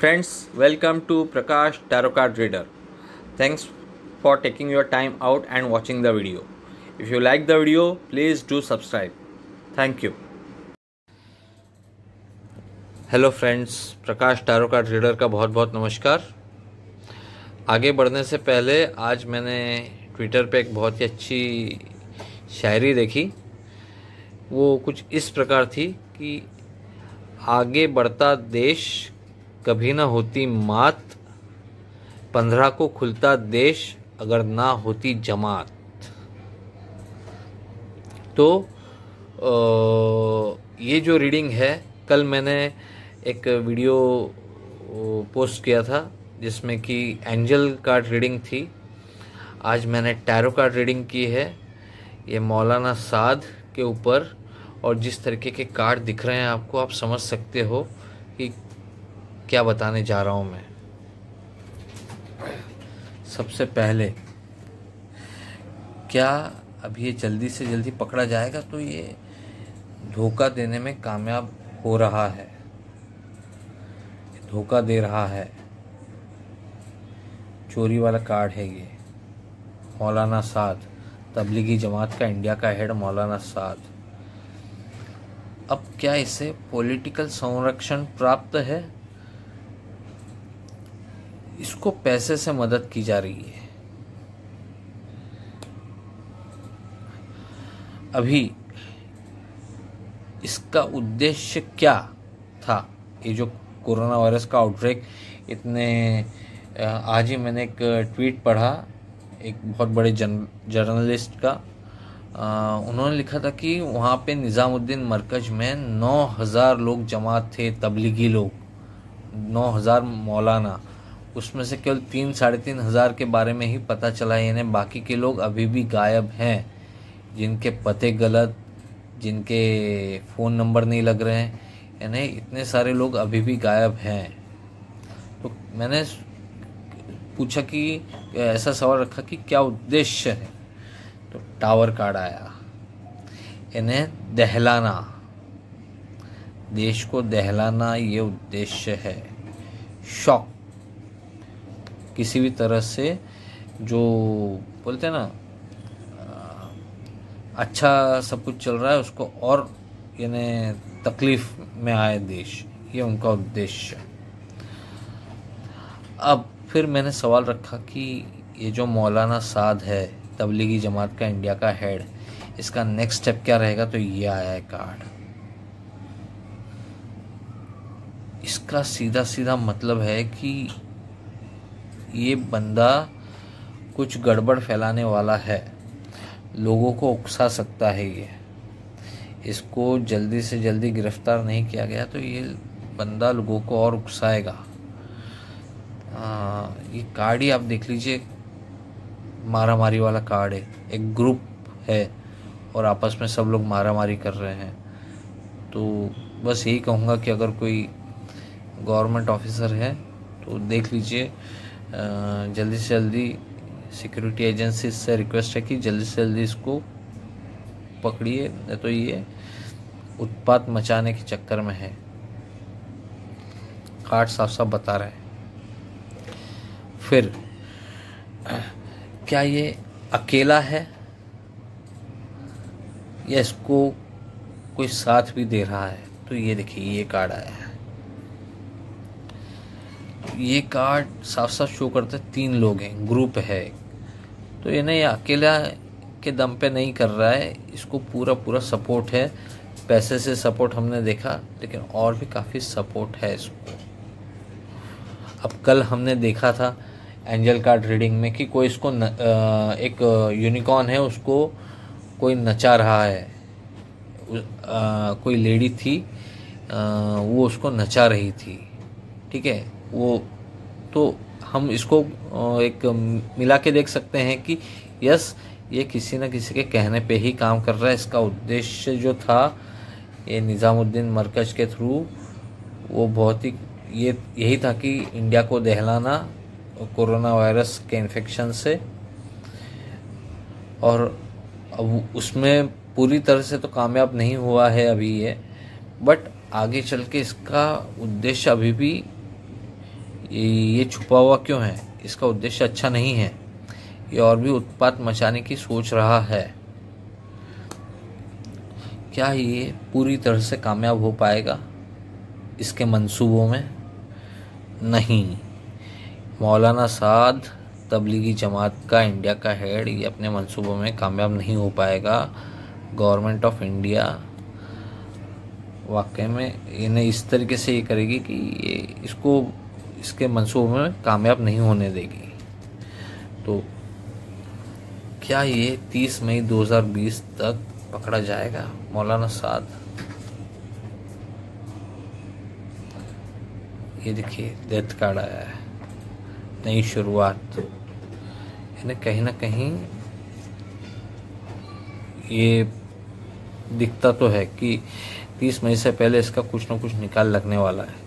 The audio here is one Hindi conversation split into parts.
Friends, welcome to Prakash Tarot Card Reader. Thanks for taking your time out and watching the video. If you like the video, please do subscribe. Thank you. Hello friends, Prakash tarot card reader का बहुत बहुत नमस्कार। आगे बढ़ने से पहले आज मैंने ट्विटर पे एक बहुत ही अच्छी शायरी देखी। वो कुछ इस प्रकार थी कि आगे बढ़ता देश कभी ना होती मात, 15 को खुलता देश अगर ना होती जमात। तो ये जो रीडिंग है, कल मैंने एक वीडियो पोस्ट किया था जिसमें कि एंजल कार्ड रीडिंग थी। आज मैंने टैरो कार्ड रीडिंग की है। ये मौलाना साद के ऊपर, और जिस तरीके के कार्ड दिख रहे हैं आपको, आप समझ सकते हो कि क्या बताने जा रहा हूँ मैं। सबसे पहले, क्या अब ये जल्दी से जल्दी पकड़ा जाएगा? तो ये धोखा देने में कामयाब हो रहा है, धोखा दे रहा है। चोरी वाला कार्ड है ये। मौलाना साद, तबलीगी जमात का इंडिया का हेड मौलाना साद। अब क्या इसे पॉलिटिकल संरक्षण प्राप्त है? इसको पैसे से मदद की जा रही है। अभी इसका उद्देश्य क्या था? ये जो कोरोना वायरस का आउटब्रेक, आज ही मैंने एक ट्वीट पढ़ा एक बहुत बड़े जर्नलिस्ट का। उन्होंने लिखा था कि वहाँ पे निज़ामुद्दीन मरकज में 9,000 लोग जमा थे, तबलीगी लोग, 9,000 मौलाना। उसमें से केवल 3-3.5 हज़ार के बारे में ही पता चला है। यानी बाकी के लोग अभी भी गायब हैं, जिनके पते गलत, जिनके फ़ोन नंबर नहीं लग रहे हैं, यानी इतने सारे लोग अभी भी गायब हैं। तो मैंने पूछा कि ऐसा सवाल रखा कि क्या उद्देश्य है? तो टावर कार्ड आया। यानी दहलाना, देश को दहलाना, ये उद्देश्य है। शॉक, किसी भी तरह से जो बोलते हैं ना, अच्छा सब कुछ चल रहा है उसको और यानी तकलीफ में आए देश, ये उनका उद्देश्य। अब फिर मैंने सवाल रखा कि ये जो मौलाना साद है, तबलीगी जमात का इंडिया का हेड, इसका नेक्स्ट स्टेप क्या रहेगा? तो ये आया है कार्ड। इसका सीधा सीधा मतलब है कि ये बंदा कुछ गड़बड़ फैलाने वाला है, लोगों को उकसा सकता है। ये इसको जल्दी से जल्दी गिरफ्तार नहीं किया गया तो ये बंदा लोगों को और उकसाएगा। ये कार्ड ही आप देख लीजिए, मारामारी वाला कार्ड है। एक ग्रुप है और आपस में सब लोग मारामारी कर रहे हैं। तो बस यही कहूँगा कि अगर कोई गवर्नमेंट ऑफिसर है तो देख लीजिए, जल्दी से जल्दी सिक्योरिटी एजेंसी से रिक्वेस्ट है कि जल्दी से जल्दी इसको पकड़िए, नहीं तो ये उत्पात मचाने के चक्कर में है। कार्ड साफ साफ बता रहे हैं। फिर क्या ये अकेला है या इसको कोई साथ भी दे रहा है? तो ये देखिए, ये कार्ड आया है। ये कार्ड साफ साफ शो करता है 3 लोग हैं, ग्रुप है। तो ये नहीं, अकेला के दम पे नहीं कर रहा है, इसको पूरा पूरा सपोर्ट है। पैसे से सपोर्ट हमने देखा, लेकिन और भी काफ़ी सपोर्ट है इसको। अब कल हमने देखा था एंजल कार्ड रीडिंग में कि कोई इसको एक यूनिकॉर्न है, उसको कोई नचा रहा है। कोई लेडी थी, वो उसको नचा रही थी, ठीक है। वो तो हम इसको एक मिला के देख सकते हैं कि यस, ये किसी न किसी के कहने पे ही काम कर रहा है। इसका उद्देश्य जो था ये निज़ामुद्दीन मरकज के थ्रू, वो बहुत ही यही था कि इंडिया को दहलाना कोरोना वायरस के इन्फेक्शन से। और अब उसमें पूरी तरह से तो कामयाब नहीं हुआ है अभी ये, बट आगे चल के इसका उद्देश्य अभी भी ये छुपा हुआ क्यों है? इसका उद्देश्य अच्छा नहीं है। ये और भी उत्पात मचाने की सोच रहा है। क्या ये पूरी तरह से कामयाब हो पाएगा इसके मंसूबों में? नहीं। मौलाना साद तबलीगी जमात का इंडिया का हेड, ये अपने मंसूबों में कामयाब नहीं हो पाएगा। गवर्नमेंट ऑफ इंडिया वाकई में इन्हें इस तरीके से ये करेगी कि ये इसके मंसूबों में कामयाब नहीं होने देगी। तो क्या ये 30 मई 2020 तक पकड़ा जाएगा मौलाना साद? ये देखिए डेथ कार्ड आया है, नई शुरुआत। इन्हें कहीं ना कहीं ये दिखता तो है कि 30 मई से पहले इसका कुछ ना कुछ निकाल लगने वाला है,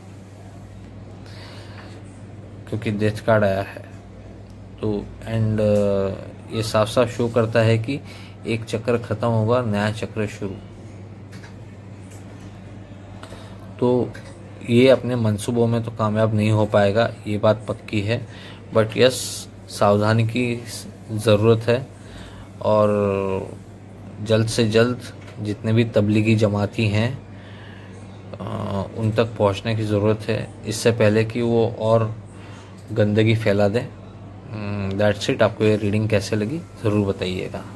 क्योंकि डेथ कार्ड आया है। तो एंड ये साफ साफ शो करता है कि एक चक्र खत्म होगा, नया चक्र शुरू। तो ये अपने मंसूबों में तो कामयाब नहीं हो पाएगा, ये बात पक्की है। बट यस, सावधानी की ज़रूरत है और जल्द से जल्द जितने भी तबलीगी जमाती हैं उन तक पहुंचने की ज़रूरत है, इससे पहले कि वो और गंदगी फैला दें। That's it. आपको ये रीडिंग कैसे लगी ज़रूर बताइएगा।